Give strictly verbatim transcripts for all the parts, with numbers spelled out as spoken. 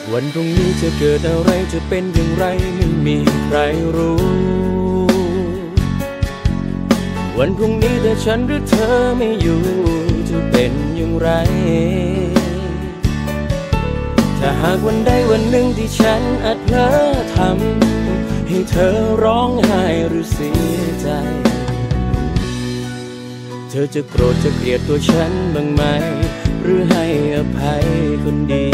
วันพรุ่งนี้จะเกิดอะไรจะเป็นอย่างไรไม่มีใครรู้วันพรุ่งนี้แต่ฉันหรือเธอไม่อยู่จะเป็นอย่างไรถ้าหากวันใดวันหนึ่งที่ฉันอาจเผลอทำให้เธอร้องไห้หรือเสียใจเธอจะโกรธจะเกลียดตัวฉันบ้างไหมหรือให้อภัยคนดี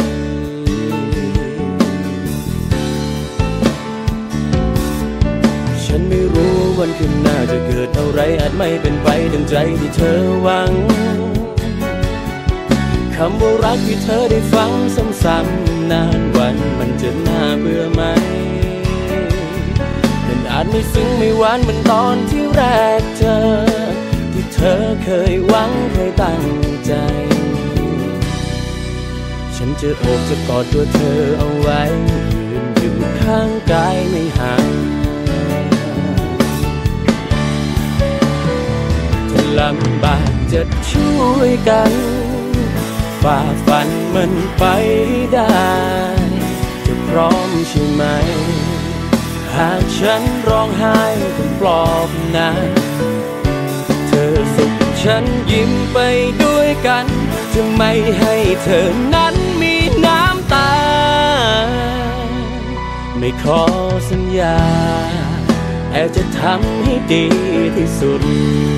ฉันไม่รู้วันข้างหน้าจะเกิดอะไรอาจไม่เป็นไปดังใจที่เธอหวังคำว่ารักที่เธอได้ฟังซ้ำๆนานวันมันจะน่าเบื่อไหมมันอาจไม่ซึ้งไม่หวานเหมือนตอนที่แรกเจอที่เธอเคยหวังเคยตั้งใจฉันจะโอบจะกอดตัวเธอเอาไว้ยืนอยู่ข้างกายไม่ห่างถ้าลำบากจะช่วยกันฝ่าฟันมันไปได้จะพร้อมใช่ไหมหากฉันร้องไห้ต้องปลอบนะเธอสุขฉันยิ้มไปด้วยกันจะไม่ให้เธอนั้นมีน้ำตาไม่ขอสัญญาแต่จะทำให้ดีที่สุด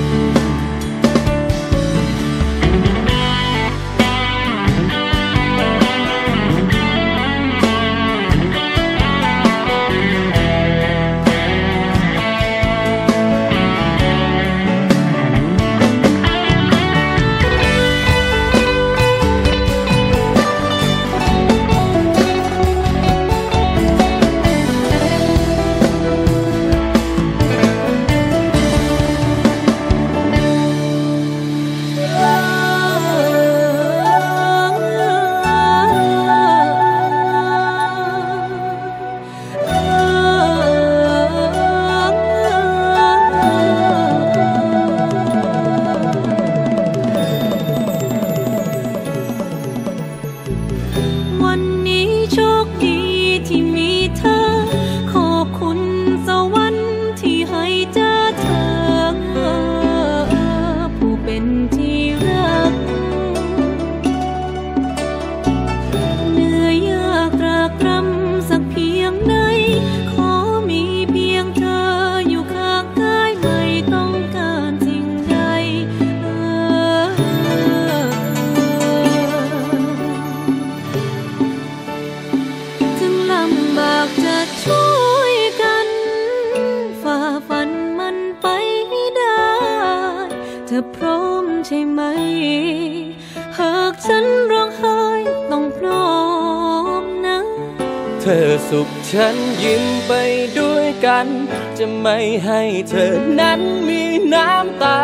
เธอพร้อมใช่ไหมหากฉันร้องไห้ต้องพร้อมนะเธอสุขฉันยิ้มไปด้วยกันจะไม่ให้เธอนั้นมีน้ำตา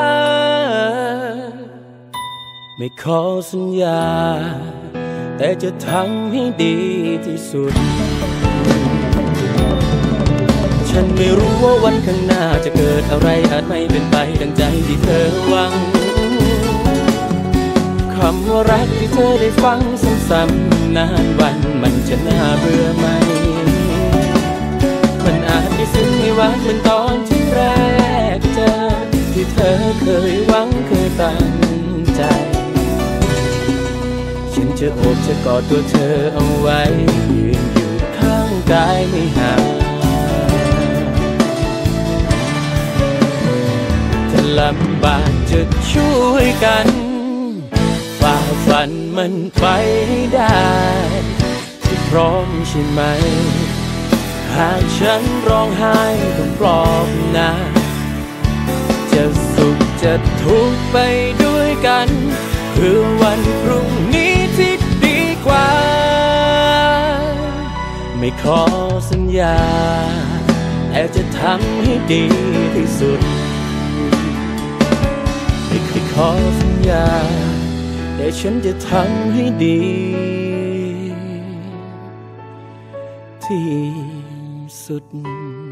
ไม่ขอสัญญาแต่จะทำให้ดีที่สุดฉันไม่รู้ว่าวันข้างหน้าจะเกิดอะไรอาจไม่เป็นไปดังใจที่เธอหวังคำว่ารักที่เธอได้ฟังซ้ำๆนานวันมันจะน่าเบื่อไหมมันอาจไม่ซึ้งไม่หวานเหมือนตอนที่แรกเจอที่เธอเคยหวังเคยตั้งใจฉันจะโอบจะกอดตัวเธอเอาไว้ยืนอยู่ข้างกายไม่ห่างลำบากจะช่วยกันฝ่าฟันมันไปได้ที่พร้อมใช่ไหมหากฉันร้องไห้ต้องปลอบนะจะสุขจะทุกข์ไปด้วยกันเพื่อวันพรุ่งนี้ที่ดีกว่าไม่ขอสัญญาแต่จะทำให้ดีที่สุดไม่ขอสัญญาแต่ฉันจะทำให้ดีที่สุด